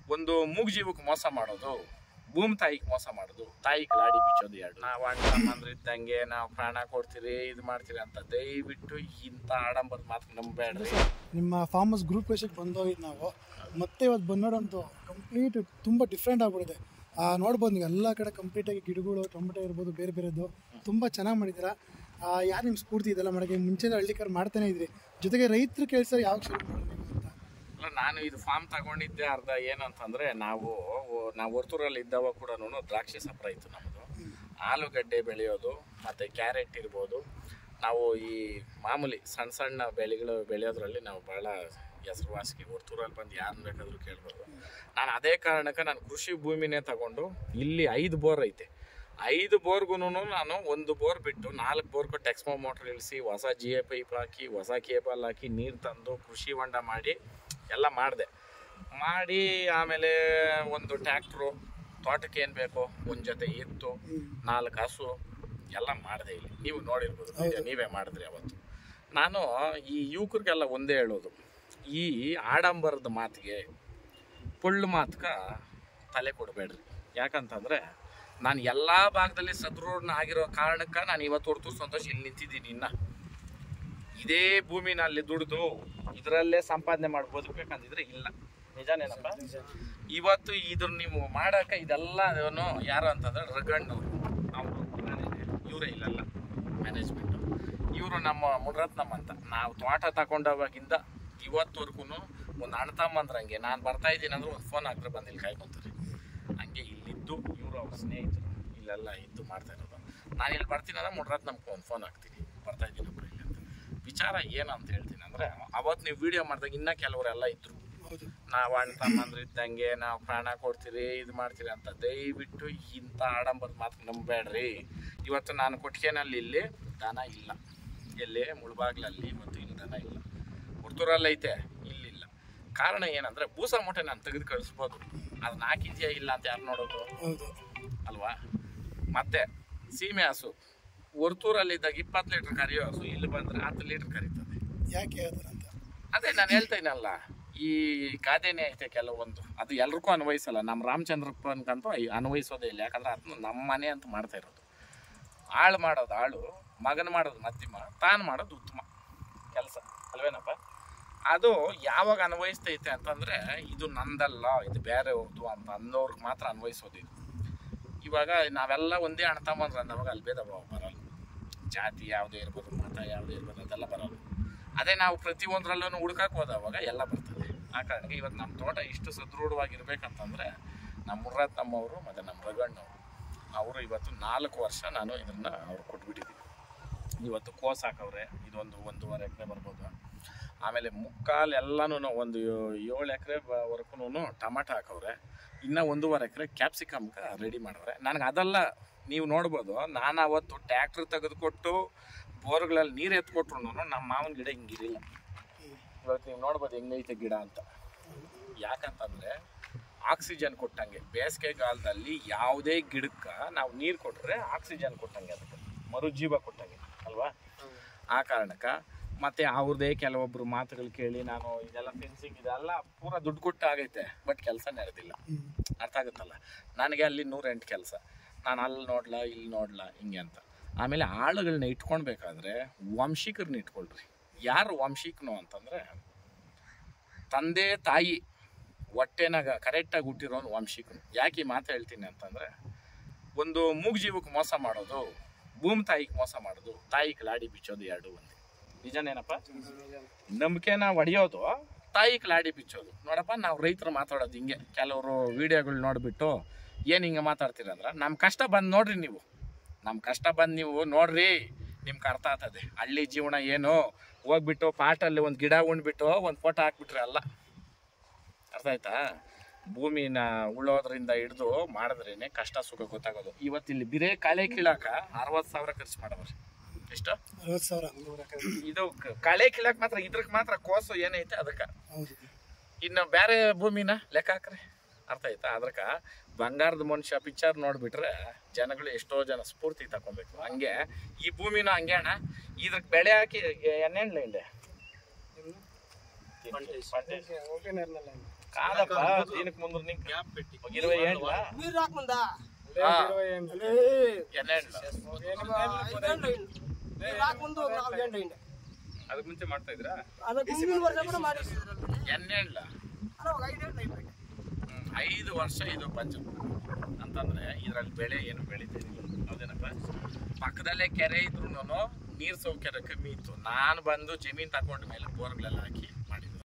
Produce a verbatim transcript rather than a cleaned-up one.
ಒಂದು ಮೂಗ್ ಜೀವಕ್ಕೆ ಮೋಸ ಮಾಡೋದು, ಭೂಮಿ ತಾಯಿಗೆ ಮೋಸ ಮಾಡೋದು, ತಾಯಿಗೆ ಲಾಡಿ ಬಿಚ್ಚೋದು ಎರಡು. ನಾವು ಅಣ್ಣ ಇದ್ದಂಗೆ ನಾವು ಪ್ರಾಣ ಕೊಡ್ತೀರಿ ಇದು ಮಾಡ್ತೀರಿ ಅಂತ ದಯವಿಟ್ಟು ಇಂಥ ಆಡಂಬರದ ಮಾತು ನಂಬೇಡ್ರಿ. ನಿಮ್ಮ ಫಾರ್ಮರ್ಸ್ ಗ್ರೂಪ್ ವೇಷಕ್ಕೆ ಬಂದೋಗಿದ್ದು ನಾವು ಮತ್ತೆ ಇವತ್ತು ಬಂದೋಡಂತೂ ಕಂಪ್ಲೀಟ್ ತುಂಬ ಡಿಫ್ರೆಂಟ್ ಆಗ್ಬಿಟ್ಟಿದೆ. ನೋಡ್ಬೋದು ನೀವು ಎಲ್ಲ ಕಡೆ ಕಂಪ್ಲೀಟಾಗಿ ಗಿಡಗಳು ಟೊಮೆಟೊ ಇರ್ಬೋದು ಬೇರೆ ಬೇರೆದು ತುಂಬ ಚೆನ್ನಾಗಿ ಮಾಡಿದ್ದೀರಾ. ಯಾರು ನಿಮ್ಮ ಸ್ಫೂರ್ತಿ ಇದೆಲ್ಲ ಮಾಡೋಕ್ಕೆ? ಮುಂಚೆ ಹಳ್ಳಿಕಾರ್ ಮಾಡ್ತಾನೆ ಇದ್ರಿ, ಜೊತೆಗೆ ರೈತರು ಕೆಲಸ ಯಾವಾಗ ಶುರು ಮಾಡಿದ್ರಿ ಅಂತ? ಅಲ್ಲ, ನಾನು ಇದು ಫಾರ್ಮ್ ತಗೊಂಡಿದ್ದೆ ಅರ್ಧ ಏನಂತಂದರೆ ನಾವು ನಾವು ವರ್ತೂರಲ್ಲಿ ಇದ್ದವಾಗ ಕೂಡ ದ್ರಾಕ್ಷಿ ಸಪ್ರ ಇತ್ತು ನಮ್ಮದು. ಆಲೂಗಡ್ಡೆ ಬೆಳೆಯೋದು ಮತ್ತು ಕ್ಯಾರೆಟ್ ಇರ್ಬೋದು. ನಾವು ಈ ಮಾಮೂಲಿ ಸಣ್ಣ ಸಣ್ಣ ಬೆಳೆಗಳು ಬೆಳೆಯೋದ್ರಲ್ಲಿ ನಾವು ಭಾಳ ಹೆಸರುವಾಸಿಗೆ. ವರ್ತೂರಲ್ಲಿ ಬಂದು ಯಾರನ್ನ ಬೇಕಾದರೂ ಕೇಳ್ಬೋದು. ನಾನು ಅದೇ ಕಾರಣಕ್ಕೆ ನಾನು ಕೃಷಿ ಭೂಮಿನೇ ತಗೊಂಡು ಇಲ್ಲಿ ಐದು ಬೋರ್ ಐತೆ. ಐದು ಬೋರ್ಗೂ ನಾನು ಒಂದು ಬೋರ್ ಬಿಟ್ಟು ನಾಲ್ಕು ಬೋರ್ ಕೊಟ್ಟು ಎಕ್ಸ್ಮೋ ಮೋಟ್ರ್ ಇಳಿಸಿ ಹೊಸ ಜಿ ಎ ಪೈಪ್ ಹಾಕಿ ಹೊಸ ಕೇಬಲ್ ಹಾಕಿ ನೀರು ತಂದು ಕೃಷಿ ಹೊಂಡ ಮಾಡಿ ಎಲ್ಲ ಮಾಡಿದೆ. ಮಾಡಿ ಆಮೇಲೆ ಒಂದು ಟ್ಯಾಕ್ಟ್ರು, ತೋಟಕ್ಕೆ ಏನು ಬೇಕೋ ಒಂದು ಜೊತೆ ಎತ್ತು, ನಾಲ್ಕು ಹಸು ಎಲ್ಲ ಮಾಡಿದೆ. ಇಲ್ಲಿ ನೀವು ನೋಡಿರ್ಬೋದು, ನೀವೇ ಮಾಡಿದ್ರಿ ಅವತ್ತು. ನಾನು ಈ ಯುವಕರಿಗೆಲ್ಲ ಒಂದೇ ಹೇಳೋದು, ಈ ಆಡಂಬರದ ಮಾತಿಗೆ ಪೊಳ್ಳು ಮಾತಕ ತಲೆ ಕೊಡಬೇಡ್ರಿ. ಯಾಕಂತಂದರೆ ನಾನು ಎಲ್ಲ ಭಾಗದಲ್ಲಿ ಸದೃಢ ಆಗಿರೋ ಕಾರಣಕ್ಕೆ ನಾನು ಇವತ್ತು ವರ್ತೂರ್ ಸಂತೋಷ್ ಇಲ್ಲಿ ನಿಂತಿದ್ದೀನಿ. ಇನ್ನು ಇದೇ ಭೂಮಿನಲ್ಲಿ ದುಡಿದು ಇದರಲ್ಲೇ ಸಂಪಾದನೆ ಮಾಡಿ ಬದುಕಬೇಕಂತಿದ್ರೆ ಇಲ್ಲ. ನಿಜನೇನಪ್ಪ? ಇವತ್ತು ಇದ್ರ ನೀವು ಮಾಡೋಕೆ ಇದೆಲ್ಲ ಯಾರು ಅಂತಂದರೆ ರಗಣ್ಣವರು, ಅವರು ಇವರೇ ಇಲ್ಲಲ್ಲ ಮ್ಯಾನೇಜ್ಮೆಂಟು. ಇವರು ನಮ್ಮ ಮುಡ್ರತ್ನಮ್ಮ ಅಂತ. ನಾವು ತೋಟ ತಗೊಂಡವಾಗಿಂದ ಇವತ್ತುವರೆಗೂ ಒಂದು ಅಣ್ಣ ತಮ್ಮಂದ್ರಂಗೆ ನಾನು ಬರ್ತಾ ಇದ್ದೀನಿ ಅಂದ್ರೆ ಒಂದು ಫೋನ್ ಹಾಕಿದ್ರೆ ಬಂದು ಇಲ್ಲಿ ಕಾಯ್ಕೊತಾರೆ. ಹಂಗೆ ಇಲ್ಲಿದ್ದು ಇವರು ಅವ್ರ ಸ್ನೇಹಿತರು ಇಲ್ಲೆಲ್ಲ ಇದ್ದು ಮಾಡ್ತಾ ಇರೋದು. ನಾನು ಇಲ್ಲಿ ಬರ್ತೀನಿ ಅಂದ್ರೆ ಮುಡ್ರತ್ನಮ್ಗೆ ಒಂದು ಫೋನ್ ಹಾಕ್ತೀನಿ, ಬರ್ತಾ ಇದ್ದೀನಿ ಒಬ್ಬರು ಇಲ್ಲಿ ಅಂತ. ವಿಚಾರ ಏನು ಅಂತ ಹೇಳ್ತೀನಿ ಅಂದರೆ, ಅವತ್ತು ನೀವು ವೀಡಿಯೋ ಮಾಡಿದಾಗ ಇನ್ನೂ ಕೆಲವರೆಲ್ಲ ಇದ್ದರು, ನಾವು ಅಣ್ಣ ತಮ್ಮಂದ್ರೆ ಇದ್ದಂಗೆ ನಾವು ಪ್ರಾಣ ಕೊಡ್ತೀರಿ ಇದು ಮಾಡ್ತೀರಿ ಅಂತ ದಯವಿಟ್ಟು ಇಂಥ ಆಡಂಬರದ ಮಾತು ನಂಬೇಡ್ರಿ. ಇವತ್ತು ನಾನು ಕೊಟ್ಟಿಗೆನಲ್ಲಿ ಇಲ್ಲಿ ದನ ಇಲ್ಲ, ಎಲ್ಲಿ ಮುಳ್ಬಾಗ್ಲಲ್ಲಿ ಇವತ್ತು ಇಲ್ಲಿ ದನ ಇಲ್ಲ. ವರ್ತೂರಲ್ಲೈತೆ, ಇಲ್ಲಿಲ್ಲ. ಕಾರಣ ಏನಂದರೆ ಬೂಸ ಮೂಟೆ ನಾನು ತೆಗೆದು ಕಳಿಸ್ಬೋದು, ಅದನ್ನ ಹಾಕಿದ್ಯಾ ಇಲ್ಲ ಅಂತ ಯಾರು ನೋಡೋದು ಅಲ್ವಾ? ಮತ್ತು ಸೀಮೆ ಹಸು ವರ್ತೂರಲ್ಲಿದ್ದಾಗ ಇಪ್ಪತ್ತು ಲೀಟ್ರ್ ಕರಿಯೋ ಹಸು ಇಲ್ಲಿ ಬಂದರೆ ಹತ್ತು ಲೀಟ್ರ್ ಕರೀತದೆ. ಯಾಕೆ ಅಂತ ಅದೇ ನಾನು ಹೇಳ್ತೇನಲ್ಲ, ಈ ಗಾದೆನೇ ಐತೆ ಕೆಲವೊಂದು, ಅದು ಎಲ್ರಿಗೂ ಅನ್ವಯಿಸಲ್ಲ. ನಮ್ಮ ರಾಮಚಂದ್ರಪ್ಪನ್ಗಂತೂ ಅನ್ವಯಿಸೋದೇ ಇಲ್ಲ. ಯಾಕಂದ್ರೆ ಅದನ್ನು ನಮ್ಮ ಮನೆ ಅಂತ ಮಾಡ್ತಾ ಇರೋದು. ಆಳು ಮಾಡೋದು ಆಳು, ಮಗನ ಮಾಡೋದು ಮಧ್ಯಮ, ತಾನು ಮಾಡೋದು ಉತ್ತಮ ಕೆಲಸ ಅಲ್ವೇನಪ್ಪ? ಅದು ಯಾವಾಗ ಅನ್ವಯಿಸ್ತೈತೆ ಅಂತಂದರೆ ಇದು ನಂದಲ್ಲ, ಇದು ಬೇರೆಯವ್ರದ್ದು ಅಂತ ಅನ್ನೋರ್ಗೆ ಮಾತ್ರ ಅನ್ವಯಿಸೋದು ಇದು. ಇವಾಗ ನಾವೆಲ್ಲ ಒಂದೇ ಅಣ್ಣ ತಮ್ಮಂದ್ರೆ ಅಂದವಾಗ ಅಲ್ಲಿ ಭೇದ ಭಾವ ಬರೋಲ್ಲ. ಜಾತಿ ಯಾವುದೇ ಇರ್ಬೋದು, ಮತ ಯಾವುದೇ ಇರ್ಬೋದು, ಅದೆಲ್ಲ ಬರೋಲ್ಲ. ಅದೇ ನಾವು ಪ್ರತಿಯೊಂದರಲ್ಲೂ ಹುಡ್ಕಕ್ಕೆ ಹೋದವಾಗ ಎಲ್ಲ ಬರ್ತದೆ. ಆ ಕಾರಣಕ್ಕೆ ಇವತ್ತು ನಮ್ಮ ತೋಟ ಇಷ್ಟು ಸದೃಢವಾಗಿರ್ಬೇಕಂತಂದರೆ ನಮ್ಮ ಮುರ್ರತ್ನಮ್ಮವರು ಮತ್ತು ನಮ್ಮ ರಗಣ್ಣವರು ಅವರು ಇವತ್ತು ನಾಲ್ಕು ವರ್ಷ ನಾನು ಇದನ್ನು ಅವ್ರು ಕೊಟ್ಬಿಟ್ಟಿದ್ದೀನಿ. ಇವತ್ತು ಕೋಸ್ ಹಾಕವ್ರೆ, ಇದೊಂದು ಒಂದೂವರೆ ಎಕರೆ ಬರ್ಬೋದು. ಆಮೇಲೆ ಮುಕ್ಕಾಲು ಎಲ್ಲನೂ ಒಂದು ಏಳು ಎಕರೆ ವರ್ಗೂ ಟಮಾಟ ಹಾಕವ್ರೆ. ಇನ್ನೂ ಒಂದೂವರೆ ಎಕರೆ ಕ್ಯಾಪ್ಸಿಕಮ್ಗೆ ರೆಡಿ ಮಾಡಿದ್ರೆ. ನನಗೆ ಅದೆಲ್ಲ ನೀವು ನೋಡ್ಬೋದು, ನಾನು ಅವತ್ತು ಟ್ಯಾಕ್ಟ್ರ್ ತೆಗೆದುಕೊಟ್ಟು ಬೋರ್ಗಳಲ್ಲಿ ನೀರು ಎತ್ಕೊಟ್ರು ನಮ್ಮ ಮಾವನ ಗಿಡ ಹಿಂಗಿರಲಿಲ್ಲ. ಇವತ್ತು ನೀವು ನೋಡ್ಬೋದು ಹೆಂಗೈತೆ ಗಿಡ ಅಂತ. ಯಾಕಂತಂದರೆ ಆಕ್ಸಿಜನ್ ಕೊಟ್ಟಂಗೆ. ಬೇಸಿಗೆಗಾಲದಲ್ಲಿ ಯಾವುದೇ ಗಿಡಕ್ಕೆ ನಾವು ನೀರು ಕೊಟ್ಟರೆ ಆಕ್ಸಿಜನ್ ಕೊಟ್ಟಂಗೆ, ಅದಕ್ಕೆ ಮರುಜೀವ ಕೊಟ್ಟಂಗೆ ಅಲ್ವಾ? ಆ ಕಾರಣಕ್ಕೆ ಮತ್ತು ಅವ್ರದ್ದೇ ಕೆಲವೊಬ್ಬರು ಮಾತುಗಳು ಕೇಳಿ ನಾನು ಇದೆಲ್ಲ ಫೆನ್ಸಿಂಗ್ ಇದೆಲ್ಲ ಪೂರ ದುಡ್ಡು ಕೊಟ್ಟು ಆಗೈತೆ, ಬಟ್ ಕೆಲಸ ನಡೆದಿಲ್ಲ. ಅರ್ಥ ಆಗುತ್ತಲ್ಲ? ನನಗೆ ಅಲ್ಲಿ ನೂರೆಂಟು ಕೆಲಸ, ನಾನು ಅಲ್ಲಿ ನೋಡ್ಲಾ ಇಲ್ಲಿ ನೋಡ್ಲಾ ಹಿಂಗೆ ಅಂತ. ಆಮೇಲೆ ಆಳುಗಳನ್ನ ಇಟ್ಕೊಳ್ಬೇಕಾದ್ರೆ ವಂಶಿಕರನ್ನ ಇಟ್ಕೊಳ್ರಿ. ಯಾರು ವಂಶಿಕನು ಅಂತಂದರೆ ತಂದೆ ತಾಯಿ ಹೊಟ್ಟೆನಾಗ ಕರೆಕ್ಟಾಗಿ ಹುಟ್ಟಿರೋನು ವಂಶಿಕನು. ಯಾಕೆ ಈ ಮಾತು ಹೇಳ್ತೀನಿ ಅಂತಂದರೆ, ಒಂದು ಮೂಗ್ ಜೀವಕ್ಕೆ ಮೋಸ ಮಾಡೋದು, ಭೂಮಿ ತಾಯಿಗೆ ಮೋಸ ಮಾಡೋದು, ತಾಯಿಗೆ ಲಾಡಿ ಬಿಚ್ಚೋದು ಎರಡು ಒಂದೇ. ನಿಜನೇನಪ್ಪ? ನಂಬಿಕೆನ ಹೊಡೆಯೋದು, ತಾಯಿಗೆ ಲಾಡಿ ಬಿಚ್ಚೋದು. ನೋಡಪ್ಪ, ನಾವು ರೈತರು ಮಾತಾಡೋದು ಹಿಂಗೆ. ಕೆಲವರು ವೀಡಿಯೋಗಳು ನೋಡಿಬಿಟ್ಟು ಏನು ಹಿಂಗೆ ಮಾತಾಡ್ತೀರಂದ್ರೆ, ನಮ್ಮ ಕಷ್ಟ ಬಂದು ನೋಡ್ರಿ, ನೀವು ನಮ್ಮ ಕಷ್ಟ ಬಂದು ನೀವು ನೋಡ್ರಿ, ನಿಮ್ಗೆ ಅರ್ಥ ಆಗ್ತದೆ ಹಳ್ಳಿ ಜೀವನ ಏನು. ಹೋಗ್ಬಿಟ್ಟು ಪಾಟಲ್ಲಿ ಒಂದು ಗಿಡ ಉಣ್ಬಿಟ್ಟು ಒಂದು ಫೋಟೋ ಹಾಕ್ಬಿಟ್ರೆ ಅಲ್ಲ. ಅರ್ಥ ಆಯ್ತಾ? ಭೂಮಿನ ಉಳೋದ್ರಿಂದ ಹಿಡಿದು ಮಾಡಿದ್ರೇನೆ ಕಷ್ಟ ಸುಖ ಗೊತ್ತಾಗೋದು. ಇವತ್ತಿಲ್ಲಿ ಬಿರೇ ಕಳೆ ಕೀಳಾಕ ಅರವತ್ತು ಸಾವಿರ ಖರ್ಚು ಮಾಡೋರು. ಎಷ್ಟು? ಅರವತ್ತು ಸಾವಿರ. ಇದು ಕಳೆ ಕೀಳಾಕ ಮಾತ್ರ, ಇದ್ರಕ್ಕೆ ಮಾತ್ರ ಕೋಸು ಏನೈತೆ ಅದಕ್ಕೆ. ಇನ್ನು ಬೇರೆ ಭೂಮಿನ ಲೆಕ್ಕ ಹಾಕ್ರಿ. ಅರ್ಥ ಆಯ್ತಾ? ಅದಕ್ಕೆ ಬಂಗಾರದ ಮನುಷ್ಯ ಪಿಕ್ಚರ್ ನೋಡಿಬಿಟ್ರೆ ಜನಗಳು ಎಷ್ಟೋ ಜನ ಸ್ಫೂರ್ತಿ ತಗೊಬೇಕು. ಹಂಗೆ ಈ ಭೂಮಿನ ಹಂಗೆ ಅಣ್ಣ, ಇದಕ್ಕೆ ಬೆಳೆ ಹಾಕಿ ಎಣ್ಣೆಣ್ಣ ಹಿಂಡೆ కాదప్ప దీనికి ముందు నీకు గ్యాప్ పెట్టి ఒక ఇరవై ఏళ్ళ మీరు రాకముందా ఎన్నేళ్ళు రాకముందు ఒక నాలుగు గంటలు అయింది ಅದಕ್ಕೆ ಮುಂಚೆ ಮಾಡ್ತಾ ಇದ್ರಾ ಅದಕ್ಕೆ ಮುಂದಿನ ವರ್ಷ ಕೂಡ ಮಾಡಿದ್ರು ಎನ್ನೇಳ ಅಲ್ಲ ಒಂದು ಐದು ಗಂಟೆ అయిపోయింది ಐದು ವರ್ಷ ಇದು ಪಂಚಮ ಅಂತಂದ್ರೆ ಇದರಲ್ಲಿ ಬೆಳೆ ಏನು ಬೆಳೀತಿರಲಿಲ್ಲ ಹೌದೇನಪ್ಪ ಪಕ್ಕದಲ್ಲೇ ಕೆರೆ ಇದ್ರೂ ನೀರು ಸೌಕರ್ಯ ಕಮ್ಮಿ ಇತ್ತು ನಾನು ಬಂದು ಜಮೀನು ತಗೊಂಡ ಮೇಲೆ ಬೋರ್ಗಳೆಲ್ಲ ಹಾಕಿ